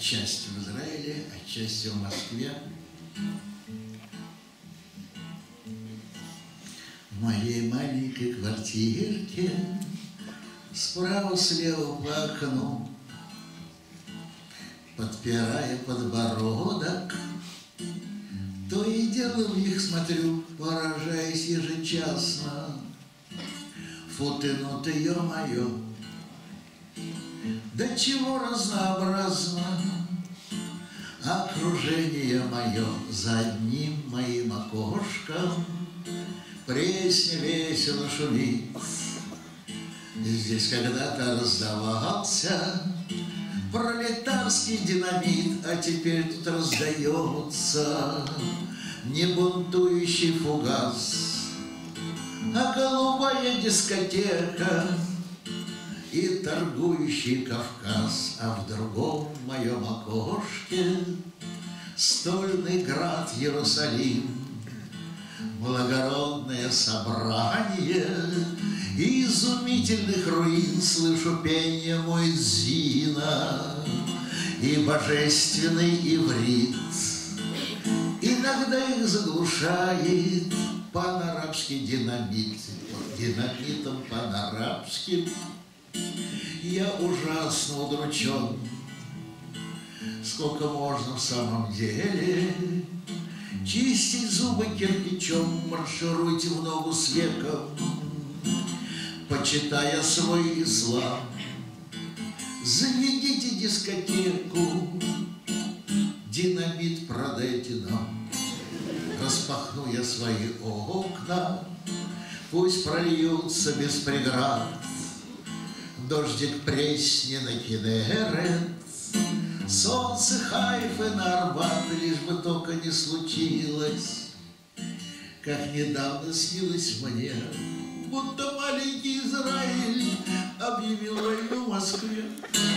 отчасти в Израиле, отчасти в Москве. В моей маленькой квартирке справа-слева по окну, подпирая подбородок, то и дело в них смотрю, поражаясь ежечасно. Фу ты, ну ты, ё-моё, да чего разнообразно окружение мое за одним моим окошком. Пресня весело шумит. Здесь когда-то раздавался пролетарский динамит, а теперь тут раздается не бунтующий фугас, а голубая дискотека и торгующий Кавказ. А в другом моем окошке стольный град Иерусалим, благородное собрание изумительных руин. Слышу пение муэдзина и божественный иврит. Иногда их заглушает панарабский динамит. Динамитом панарабским я ужасно удручен. Сколько можно в самом деле чистить зубы кирпичом? Маршируйте в ногу с веком, почитая свой ислам. Заведите дискотеку, динамит продайте нам. Распахну я свои окна, пусть прольются без преград дождик Пресни на Кинерет, солнце Хайфы на Арбат, лишь бы только не случилось, как недавно снилось мне, будто маленький Израиль объявил войну Москве.